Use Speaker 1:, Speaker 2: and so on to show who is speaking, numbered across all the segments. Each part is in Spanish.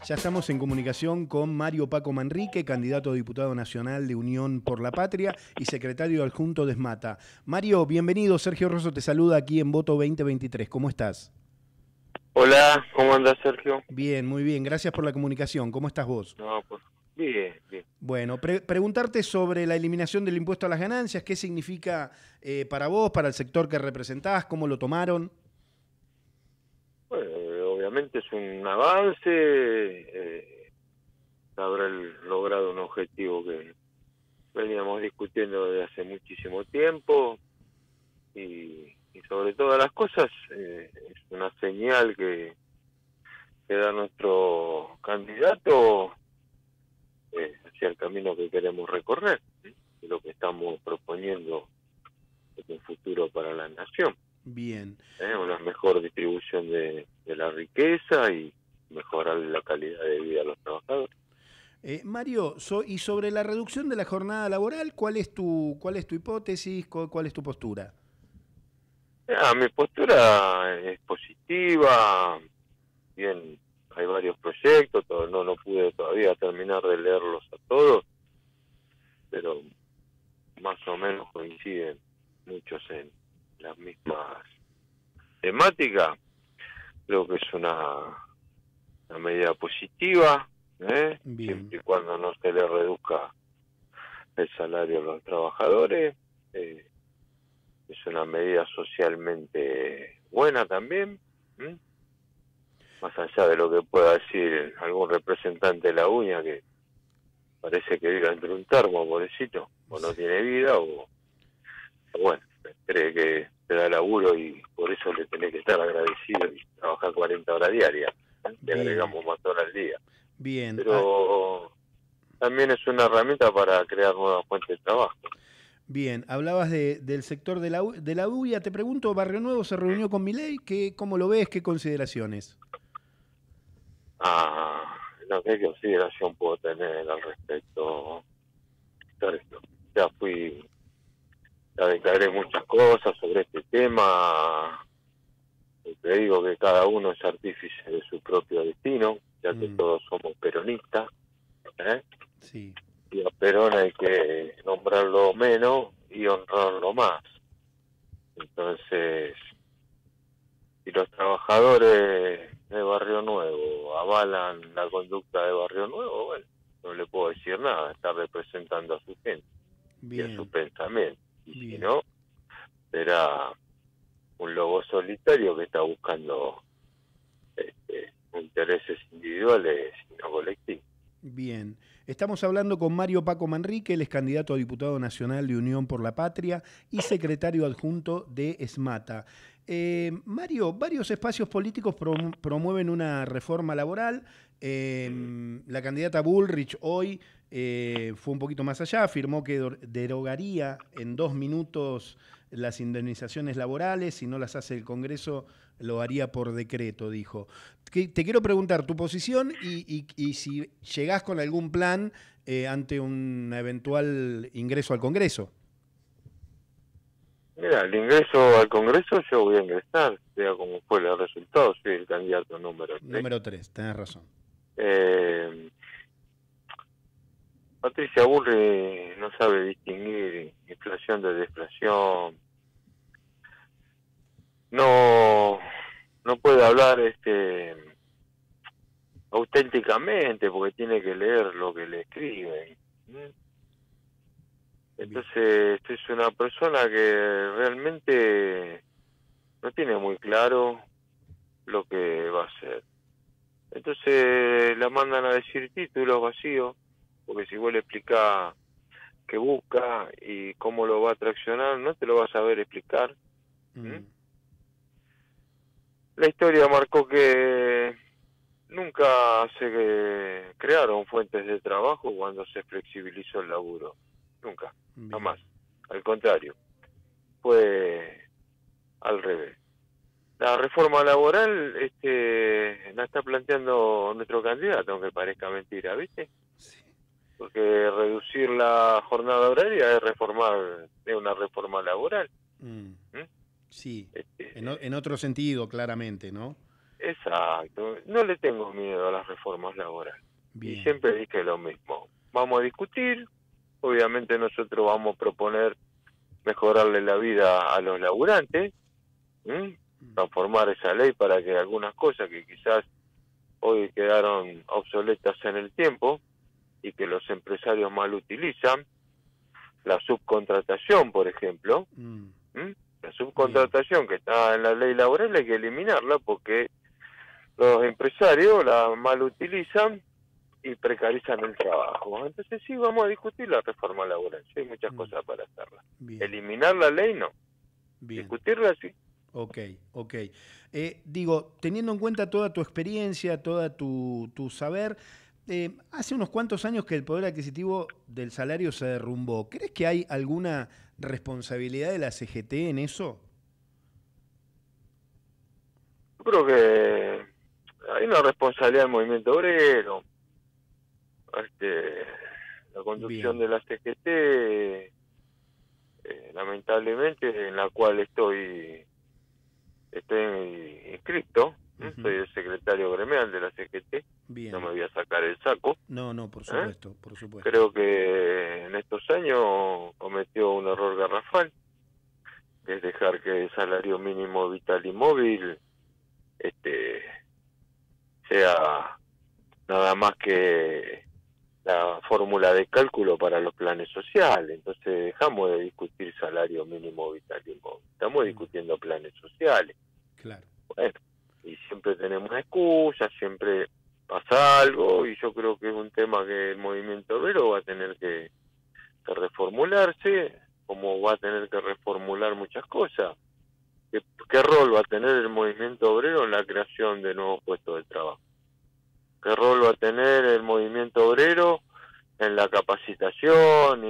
Speaker 1: Ya estamos en comunicación con Mario Paco Manrique, candidato a diputado nacional de Unión por la Patria y secretario adjunto de SMATA. Mario, bienvenido. Sergio Rosso te saluda aquí en Voto 2023. ¿Cómo estás?
Speaker 2: Hola, ¿cómo andas, Sergio?
Speaker 1: Bien, muy bien. Gracias por la comunicación. ¿Cómo estás vos?
Speaker 2: No, pues bien, bien.
Speaker 1: Bueno, preguntarte sobre la eliminación del impuesto a las ganancias. ¿Qué significa para vos, para el sector que representás? ¿Cómo lo tomaron?
Speaker 2: Bueno, obviamente es un avance, habrá logrado un objetivo que veníamos discutiendo desde hace muchísimo tiempo y sobre todas las cosas es una señal que da nuestro candidato hacia el camino que queremos recorrer, ¿sí? Y lo que estamos proponiendo es un futuro para la nación.
Speaker 1: Bien.
Speaker 2: Una mejor distribución de la riqueza y mejorar la calidad de vida de los trabajadores.
Speaker 1: Mario, y sobre la reducción de la jornada laboral, cuál es tu hipótesis? ¿Cuál es tu postura?
Speaker 2: Mi postura es positiva, bien, hay varios proyectos, no pude todavía terminar de leerlos a todos, pero más o menos coinciden muchos en las mismas temáticas. Creo que es una medida positiva,
Speaker 1: Bien,
Speaker 2: siempre y cuando no se le reduzca el salario a los trabajadores. Es una medida socialmente buena también, ¿m? Más allá de lo que pueda decir algún representante de la uña que parece que vive entre un termo, pobrecito, o no tiene vida, o bueno, cree que te da laburo y por eso le tenés que estar agradecido y trabajar 40 horas diarias, le
Speaker 1: bien,
Speaker 2: agregamos más horas al día.
Speaker 1: bien.
Speaker 2: Pero también es una herramienta para crear nuevas fuentes de trabajo.
Speaker 1: Bien, hablabas del sector de la UIA. Te pregunto, ¿Barrio Nuevo se reunió con Milei? ¿Cómo lo ves? ¿Qué consideraciones?
Speaker 2: No sé qué consideración puedo tener al respecto, Sergio. Ya fui, ya declaré muchas cosas sobre este tema. Te digo que cada uno es artífice de su propio destino, ya que
Speaker 1: Mm,
Speaker 2: todos somos peronistas, ¿eh?
Speaker 1: sí,
Speaker 2: Y a Perón hay que nombrarlo menos y honrarlo más. Entonces, si los trabajadores de Barrio Nuevo avalan la conducta de Barrio Nuevo, bueno, no le puedo decir nada, está representando a su gente y a su
Speaker 1: bien,
Speaker 2: pensamiento. Y si
Speaker 1: bien.
Speaker 2: no, será un lobo solitario que está buscando intereses individuales y no colectivos.
Speaker 1: Bien, estamos hablando con Mario Paco Manrique, él es candidato a diputado nacional de Unión por la Patria y secretario adjunto de SMATA. Mario, varios espacios políticos promueven una reforma laboral. La candidata Bullrich hoy fue un poquito más allá, afirmó que derogaría en 2 minutos las indemnizaciones laborales, si no las hace el Congreso lo haría por decreto, dijo. Te quiero preguntar tu posición y si llegás con algún plan ante un eventual ingreso al Congreso.
Speaker 2: Mira, el ingreso al Congreso yo voy a ingresar, sea como fue el resultado, soy el candidato número 3.
Speaker 1: Número 3, tenés razón.
Speaker 2: Eh, Patricia Bullrich no sabe distinguir inflación de deflación, no no puede hablar auténticamente porque tiene que leer lo que le escriben.
Speaker 1: Bien,
Speaker 2: Entonces es una persona que realmente no tiene muy claro lo que va a hacer. Entonces la mandan a decir títulos vacíos, porque si vos le explicás qué busca y cómo lo va a traccionar, no te lo va a saber explicar. ¿Mm?
Speaker 1: mm,
Speaker 2: La historia marcó que nunca se crearon fuentes de trabajo cuando se flexibilizó el laburo. Nunca,
Speaker 1: bien,
Speaker 2: jamás. Al contrario, fue al revés. La reforma laboral la está planteando nuestro candidato, aunque parezca mentira, ¿viste?
Speaker 1: sí,
Speaker 2: Porque reducir la jornada horaria es una reforma laboral.
Speaker 1: mm,
Speaker 2: ¿M?
Speaker 1: sí.
Speaker 2: Este,
Speaker 1: En otro sentido, claramente, ¿no?
Speaker 2: exacto. No le tengo miedo a las reformas laborales. Y
Speaker 1: Bien.
Speaker 2: siempre dije lo mismo. Vamos a discutir. Obviamente nosotros vamos a proponer mejorarle la vida a los laburantes, ¿m? Transformar esa ley para que algunas cosas que quizás hoy quedaron obsoletas en el tiempo y que los empresarios mal utilizan, la subcontratación, por ejemplo, ¿m? La
Speaker 1: Bien.
Speaker 2: subcontratación que está en la ley laboral hay que eliminarla porque los empresarios la mal utilizan y precarizan el trabajo. Entonces sí, vamos a discutir la reforma laboral, sí, hay muchas cosas para hacerla.
Speaker 1: Bien.
Speaker 2: Eliminar la ley no,
Speaker 1: Bien.
Speaker 2: discutirla sí.
Speaker 1: Ok, ok. Digo, teniendo en cuenta toda tu experiencia, toda tu saber, hace unos cuantos años que el poder adquisitivo del salario se derrumbó. ¿Crees que hay alguna responsabilidad de la CGT en eso?
Speaker 2: Yo creo que hay una responsabilidad del movimiento obrero, la conducción
Speaker 1: Bien.
Speaker 2: de la CGT, lamentablemente, en la cual estoy inscrito, soy
Speaker 1: Ujú.
Speaker 2: el secretario gremial de la CGT, no me
Speaker 1: Bien.
Speaker 2: voy a sacar el saco.
Speaker 1: No, no, por
Speaker 2: ¿Eh?
Speaker 1: supuesto, por supuesto.
Speaker 2: Creo que en estos años cometió un error garrafal, que es dejar que el salario mínimo vital y móvil este, sea nada más que la fórmula de cálculo para los planes sociales. Entonces dejamos de discutir salario mínimo vital y móvil, estamos
Speaker 1: Mm,
Speaker 2: discutiendo planes sociales.
Speaker 1: claro.
Speaker 2: Bueno, y siempre tenemos excusas, siempre pasa algo, y yo creo que es un tema que el movimiento obrero va a tener que reformularse, como va a tener que reformular muchas cosas. ¿Qué rol va a tener el movimiento obrero en la creación de nuevos puestos de trabajo? ¿Qué rol va a tener el movimiento obrero en la capacitación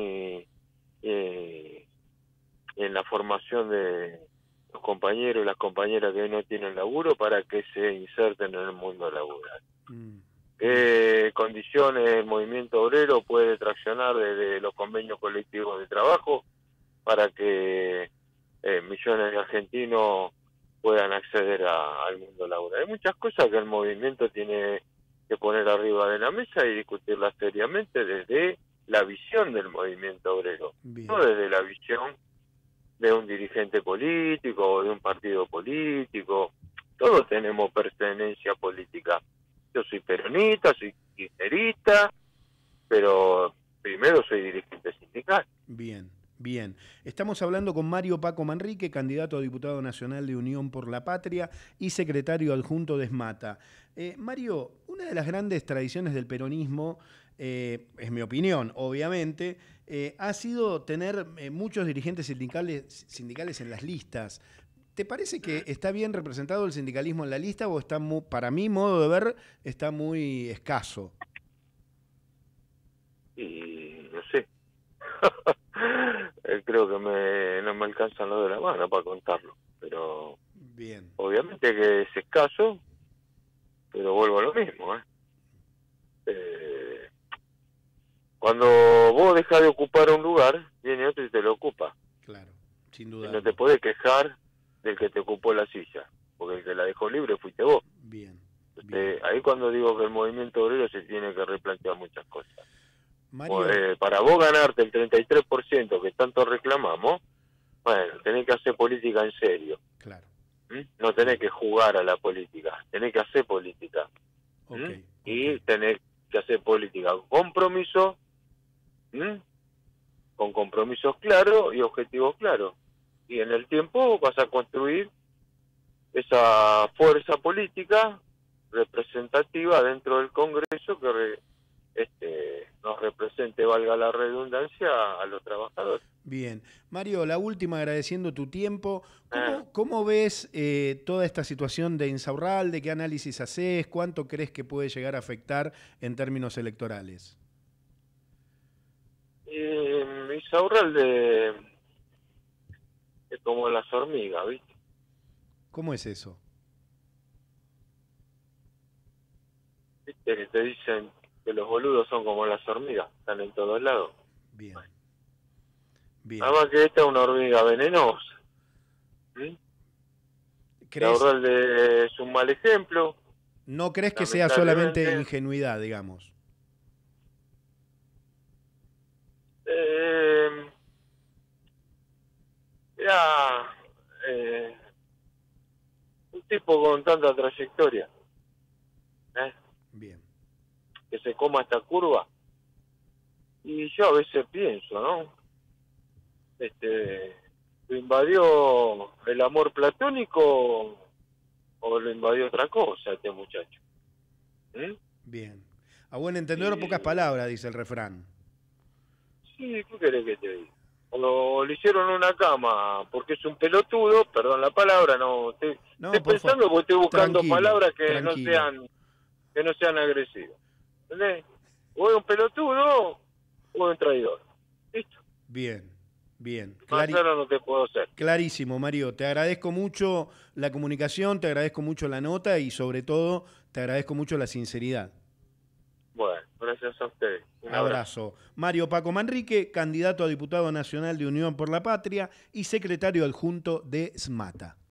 Speaker 2: y en la formación de los compañeros y las compañeras que hoy no tienen laburo para que se inserten en el mundo laboral?
Speaker 1: Mm, mm,
Speaker 2: ¿Qué condiciones el movimiento obrero puede traccionar desde los convenios colectivos de trabajo para que millones de argentinos puedan acceder al mundo laboral? Hay muchas cosas que el movimiento tiene que poner arriba de la mesa y discutirlas seriamente desde la visión del movimiento obrero, no
Speaker 1: bien.
Speaker 2: desde la visión de un dirigente político o de un partido político. Todos tenemos pertenencia política. Yo soy peronista, soy kirchnerista, pero primero soy dirigente sindical.
Speaker 1: Bien, bien. Estamos hablando con Mario Paco Manrique, candidato a diputado nacional de Unión por la Patria y secretario adjunto de ESMATA. Mario, una de las grandes tradiciones del peronismo, es mi opinión, obviamente, ha sido tener muchos dirigentes sindicales en las listas. ¿Te parece que está bien representado el sindicalismo en la lista o está para mi modo de ver, está muy escaso?
Speaker 2: Y no sé, creo que no me alcanzan los de la mano para contarlo, pero
Speaker 1: Bien,
Speaker 2: obviamente que es escaso, pero vuelvo a lo mismo. Eh, Cuando vos dejas de ocupar un lugar, viene otro y te lo ocupa.
Speaker 1: claro, sin
Speaker 2: Y no te
Speaker 1: dudarlo.
Speaker 2: podés quejar del que te ocupó la silla, porque el que la dejó libre fuiste vos.
Speaker 1: Bien, bien.
Speaker 2: Ahí cuando digo que el movimiento obrero se tiene que replantear muchas cosas.
Speaker 1: Mario,
Speaker 2: Para vos ganarte el 33% que tanto reclamamos, bueno, tenés que hacer política en serio.
Speaker 1: claro,
Speaker 2: No tenés
Speaker 1: bien,
Speaker 2: que jugar a la política, tenés que hacer política.
Speaker 1: ok, ok,
Speaker 2: Y tenés que hacer política con compromiso, ¿m? Con compromisos claros y objetivos claros. Y en el tiempo vas a construir esa fuerza política representativa dentro del Congreso que nos represente, valga la redundancia, a los trabajadores.
Speaker 1: bien. Mario, la última, agradeciendo tu tiempo.
Speaker 2: Eh,
Speaker 1: ¿Cómo ves toda esta situación de Insaurralde? ¿Qué análisis haces? ¿Cuánto crees que puede llegar a afectar en términos electorales?
Speaker 2: Insaurralde es como las hormigas, ¿viste?
Speaker 1: ¿Cómo es eso?
Speaker 2: ¿Viste que te dicen que los boludos son como las hormigas, están en todos lados?
Speaker 1: Bien,
Speaker 2: Bueno, nada
Speaker 1: bien.
Speaker 2: más que esta es una hormiga venenosa. ¿Mm?
Speaker 1: ¿Crees,
Speaker 2: Es un mal ejemplo,
Speaker 1: no crees que sea solamente
Speaker 2: lamentablemente.
Speaker 1: ingenuidad, digamos?
Speaker 2: Eh, Era eh, un tipo con tanta trayectoria, ¿eh?
Speaker 1: Bien.
Speaker 2: Que se coma esta curva. Y yo a veces pienso, ¿no? ¿Lo invadió el amor platónico o lo invadió otra cosa este muchacho? ¿Mm?
Speaker 1: Bien. A buen entendedor, pocas
Speaker 2: Y
Speaker 1: palabras, dice el refrán.
Speaker 2: sí, ¿qué querés que te diga? O le hicieron una cama porque es un pelotudo, perdón la palabra, no estoy
Speaker 1: No, por favor.
Speaker 2: pensando porque estoy buscando
Speaker 1: Tranquilo,
Speaker 2: palabras
Speaker 1: tranquilo.
Speaker 2: que no sean agresivas. ¿Entendés? O es un pelotudo o es un traidor. Listo.
Speaker 1: Bien, bien.
Speaker 2: Más claro no te puedo hacer.
Speaker 1: Clarísimo, Mario. Te agradezco mucho la comunicación, te agradezco mucho la nota y sobre todo te agradezco mucho la sinceridad.
Speaker 2: Bueno, gracias a ustedes. Un abrazo.
Speaker 1: Abrazo. Mario Paco Manrique, candidato a diputado nacional de Unión por la Patria y secretario adjunto de SMATA.